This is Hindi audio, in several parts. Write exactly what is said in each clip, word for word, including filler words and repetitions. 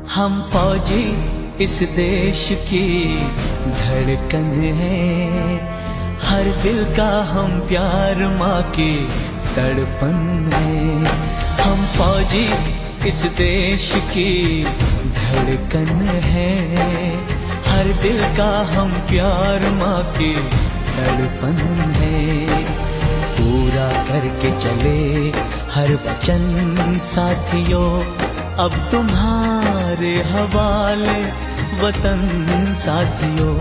हम फौजी इस देश की धड़कन है, हर दिल का हम प्यार माँ की तड़पन है। हम फौजी इस देश की धड़कन है, हर दिल का हम प्यार माँ की तड़पन है। पूरा करके चले हर वचन साथियों, अब तुम्हारे हवाले वतन साथियों।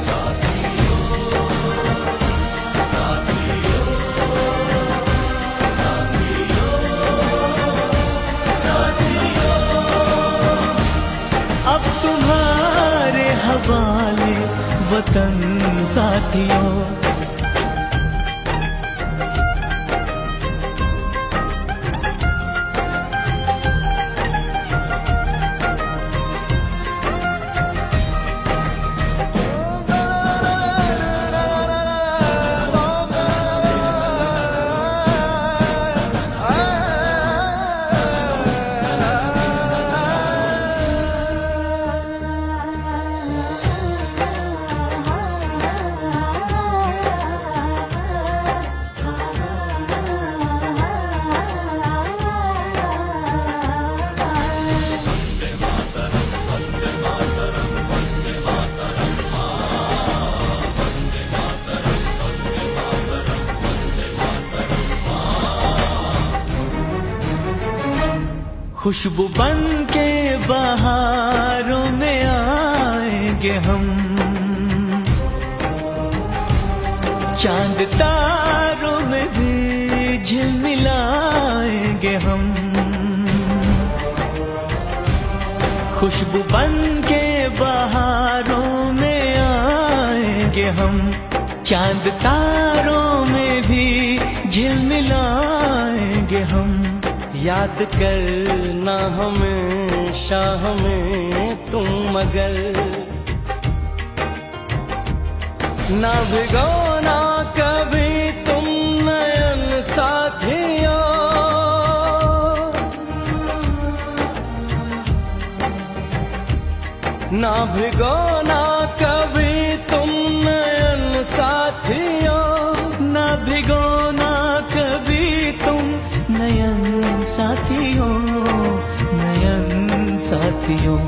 अब तुम्हारे हवाले वतन साथियों। खुशबू बन के बहारों में आएंगे हम, चांद तारों में भी झिलमिलाएंगे हम। खुशबू बन के बहारों में आएंगे हम, चांद तारों में भी झिलमिलाएंगे हम। याद करना हमेशा हमें तुम, मगर ना भिगोना कभी तुम नयन साथियों। ना भिगोना कभी तुम नयन साथियों, ना भिगोना कभी तुम नयन साथियों, नयन साथियों।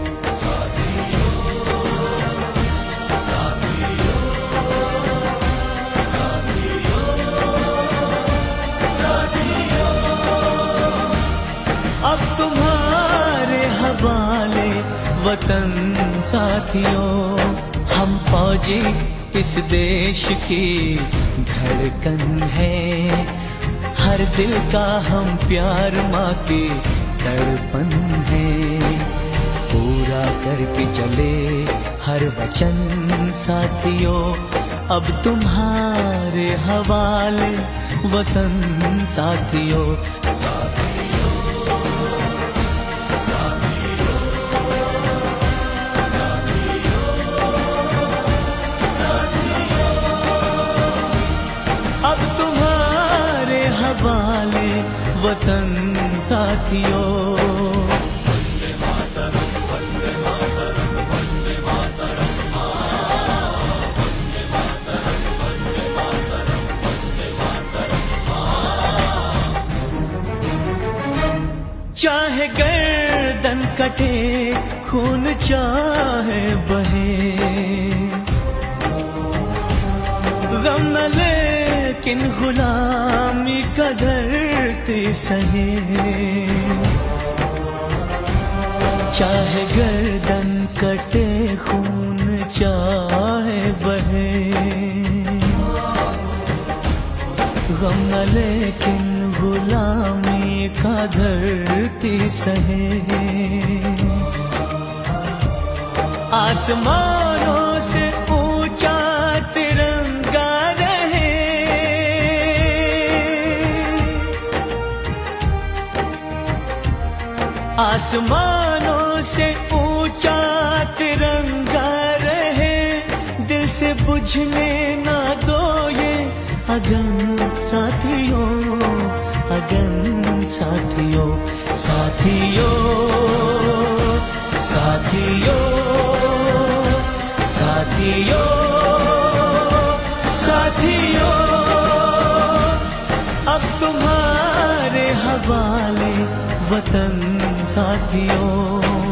अब तुम्हारे हवाले वतन साथियों। हम फौजी इस देश की धड़कन है, हर दिल का हम प्यार माँ की तड़पन है। पूरा करके चले हर वचन साथियों, अब तुम्हारे हवाले वतन साथियों। अब तुम्हारे हवाले वतन साथियों। वंदे मातरम, वंदे मातरम, वंदे मातरम, वंदे मातरम, वंदे मातरम, वंदे मातरम। चाहे गर्दन कटे, खून चाहे बहे, गम न लेकिन गुलामी का धरती सहे। चाहे गर्दन कटे, खून चाहे बहे, गम न लेकिन गुलामी का धरती सहे। आसमानों से ऊंचा तिरंगा रहे, आसमानों से ऊंचा तिरंगा रहे। दिल से बुझने ना दो ये अगन साथियों, अगन साथियों, साथियों, साथियों। साथियों साथियों अब तुम्हारे हवाले वतन साथियों।